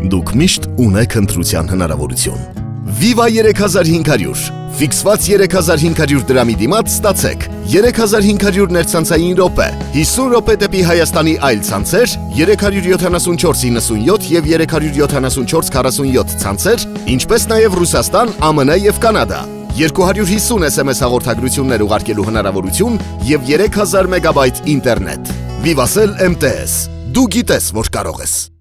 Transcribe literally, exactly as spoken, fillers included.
Դուք միշտ ունեք ընտրության հնարավորություն։ Viva երեք հազար հինգ հարյուր, ֆիքսված երեք հազար հինգ հարյուր դրամի դիմաց ստացեք երեք հազար հինգ հարյուր ներցանցային րոպե, հիսուն րոպե դեպի Հայաստանի այլ ցանցեր, երեք հարյուր յոթանասունչորս իննսունյոթ եւ երեք հարյուր յոթանասունչորս քառասունյոթ ցանցեր, ինչպես նաեւ Ռուսաստան, ԱՄՆ եւ Կանադա, երկու հարյուր հիսուն էս էմ էս հաղորդագրություններ ուղարկելու հնարավորություն եւ երեք հազար մեգաբայթ ինտերնետ։ Vivacell էմ տե էս, դու գիտես, որ կարող ես։